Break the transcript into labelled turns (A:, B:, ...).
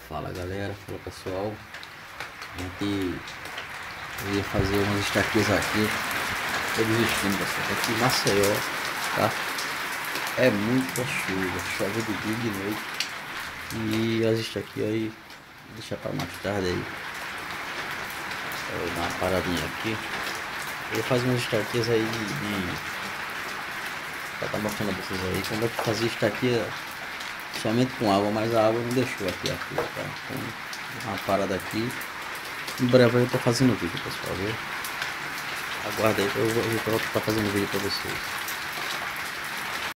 A: Fala galera, fala pessoal. Eu ia fazer umas estaquias aqui. Tô desistindo pessoal. Aqui em Maceió, tá? É muita chuva, chove de dia e de noite. E as estaquias aí, deixa pra mais tarde aí. Eu vou dar uma paradinha aqui. Eu vou fazer umas estaquias aí pra tá mostrando pra vocês aí como é que fazia estaquia somente com água, mas a água não deixou aqui a fila, tá? Então, uma parada aqui. Em breve eu tô fazendo vídeo, pessoal, viu? Aguarda aí que eu vou estar fazendo vídeo pra vocês.